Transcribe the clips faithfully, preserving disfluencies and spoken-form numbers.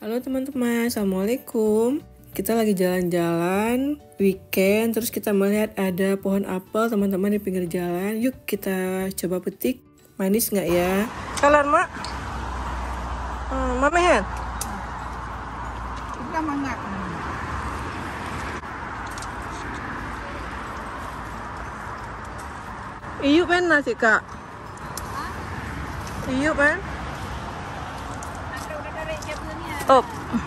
Halo teman-teman, assalamualaikum. Kita lagi jalan-jalan weekend, terus kita melihat ada pohon apel teman-teman di pinggir jalan. Yuk kita coba petik. Manis nggak ya? Kalian mak? Hmm, mama hen? Kita mangga. Iyuk kan nasi kak? Iyuk kan? Up.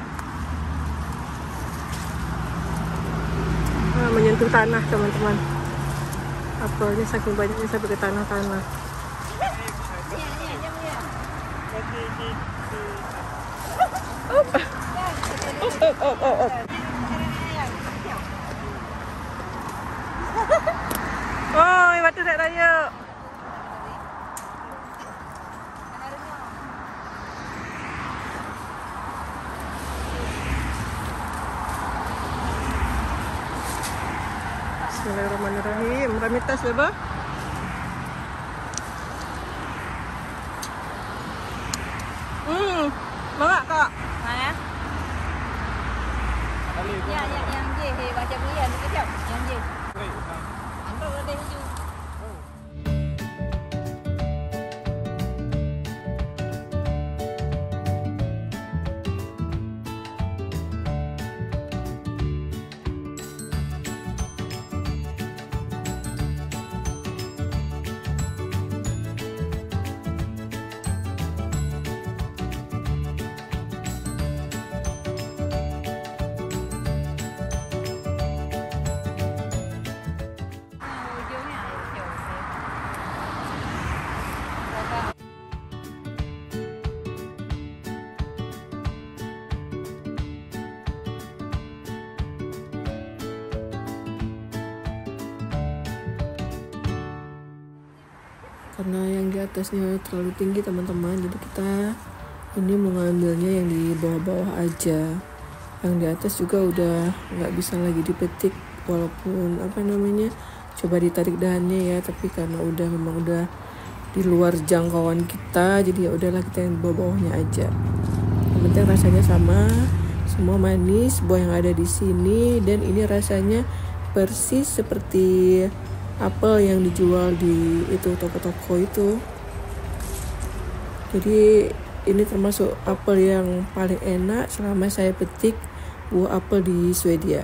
Nah, menyentuh tanah teman-teman. Apelnya saking banyaknya sampai ke tanah-tanah. Up. Up, up, up, up, up. Oh, batu red raya. Bismillahirrahmanirrahim. Ramitas beba. Hmm, mangga kak. Mana? Ya, ya, yang je, he baca belian kejap. Yang je. Antuk ada hijau. Karena yang di atasnya terlalu tinggi teman-teman, jadi kita ini mengambilnya yang di bawah-bawah aja. Yang di atas juga udah nggak bisa lagi dipetik, walaupun apa namanya coba ditarik dahannya ya, tapi karena udah memang udah di luar jangkauan kita, jadi ya udahlah kita yang di bawah-bawahnya aja. Yang penting rasanya sama, semua manis buah yang ada di sini, dan ini rasanya persis seperti apel yang dijual di itu toko-toko itu. Jadi ini termasuk apel yang paling enak selama saya petik buah apel di Swedia.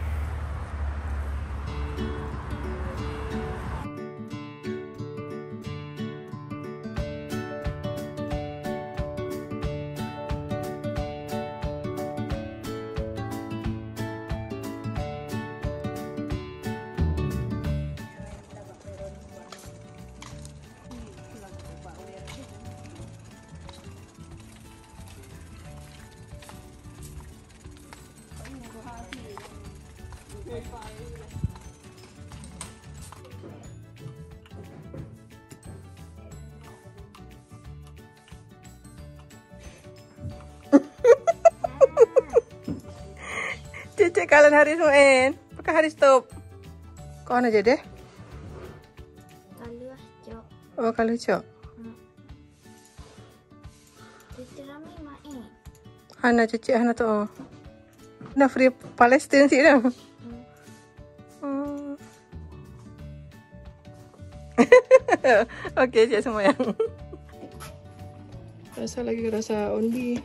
Cek kalian Haris main, pakai Haris stop. Kau aja deh. Kalau cok. Oh kalau cok. Itu rame main. Hana cuci Hana tuh. Nah free Palestine sih dah. Hmm. Oke, cek semua yang. Rasa lagi rasa undi.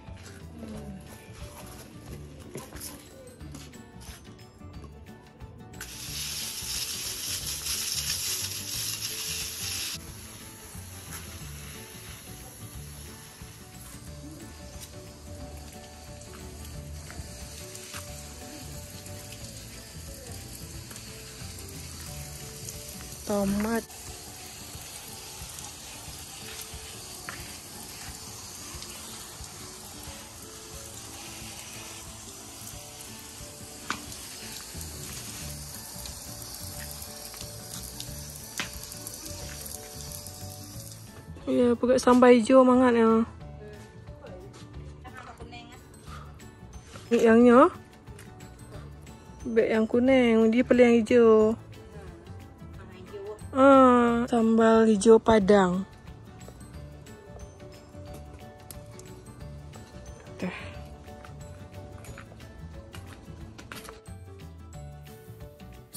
Tomat. Ya, pakai sambal hijau mangat ya. Yangnya? Bek yang kuning, dia pilih yang hijau. Ah, sambal hijau Padang. Oke.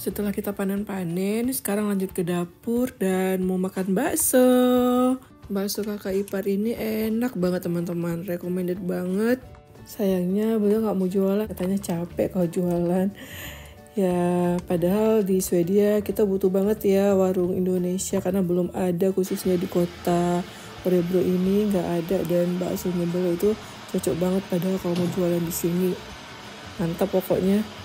Setelah kita panen-panen, sekarang lanjut ke dapur dan mau makan bakso. Bakso kakak ipar ini enak banget teman-teman, recommended banget. Sayangnya beliau nggak mau jualan, katanya capek kalau jualan. Ya padahal di Swedia kita butuh banget ya warung Indonesia karena belum ada, khususnya di kota Örebro ini nggak ada, dan baksonya beliau itu cocok banget padahal kalau mau jualan di sini. Mantap pokoknya.